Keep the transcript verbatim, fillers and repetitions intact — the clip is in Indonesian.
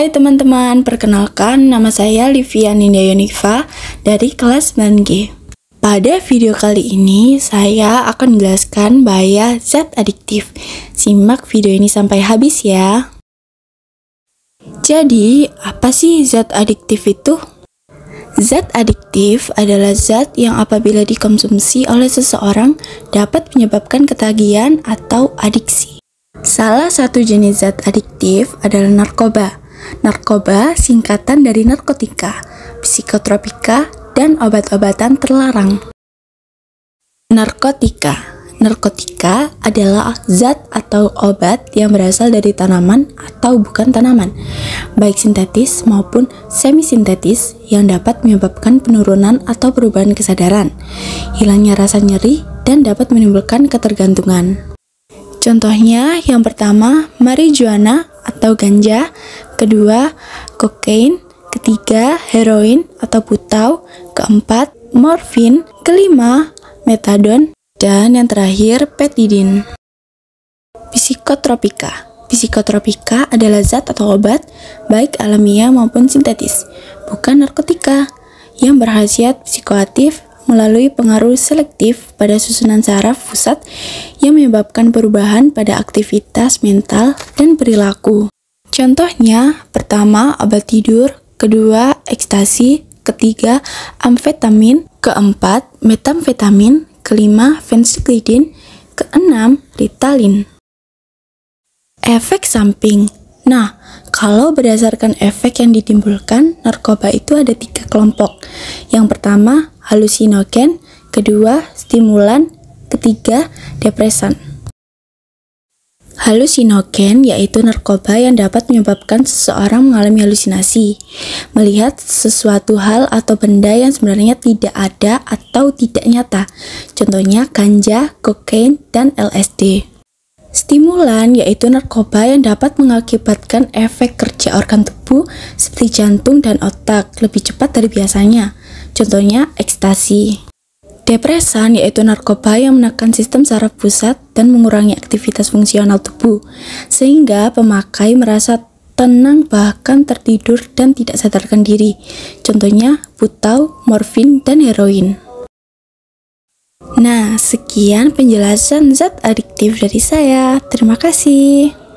Hai teman-teman, perkenalkan nama saya Livia Nindya Yoniva dari kelas sembilan G. Pada video kali ini, saya akan menjelaskan bahaya zat adiktif. Simak video ini sampai habis ya. Jadi, apa sih zat adiktif itu? Zat adiktif adalah zat yang apabila dikonsumsi oleh seseorang dapat menyebabkan ketagihan atau adiksi. Salah satu jenis zat adiktif adalah narkoba. Narkoba singkatan dari narkotika, psikotropika, dan obat-obatan terlarang. Narkotika Narkotika adalah zat atau obat yang berasal dari tanaman atau bukan tanaman, baik sintetis maupun semi-sintetis, yang dapat menyebabkan penurunan atau perubahan kesadaran, hilangnya rasa nyeri, dan dapat menimbulkan ketergantungan. Contohnya, yang pertama, marijuana atau ganja, kedua, kokain, ketiga, heroin atau putau, keempat, morfin, kelima, metadon, dan yang terakhir, petidin. Psikotropika Psikotropika adalah zat atau obat, baik alamiah maupun sintetis, bukan narkotika, yang berkhasiat psikoaktif melalui pengaruh selektif pada susunan saraf pusat yang menyebabkan perubahan pada aktivitas mental dan perilaku. Contohnya, pertama, obat tidur, kedua, ekstasi, ketiga, amfetamin, keempat, metamfetamin, kelima, fensiklidin, keenam, ritalin. Efek samping. Nah, kalau berdasarkan efek yang ditimbulkan, narkoba itu ada tiga kelompok. Yang pertama, halusinogen, kedua, stimulan, ketiga, depresan. Halusinogen yaitu narkoba yang dapat menyebabkan seseorang mengalami halusinasi, melihat sesuatu hal atau benda yang sebenarnya tidak ada atau tidak nyata. Contohnya ganja, kokain, dan L S D. Stimulan yaitu narkoba yang dapat mengakibatkan efek kerja organ tubuh seperti jantung dan otak lebih cepat dari biasanya. Contohnya ekstasi. Depresan yaitu narkoba yang menekan sistem saraf pusat dan mengurangi aktivitas fungsional tubuh, sehingga pemakai merasa tenang bahkan tertidur dan tidak sadarkan diri. Contohnya putau, morfin, dan heroin. Nah, sekian penjelasan zat adiktif dari saya. Terima kasih.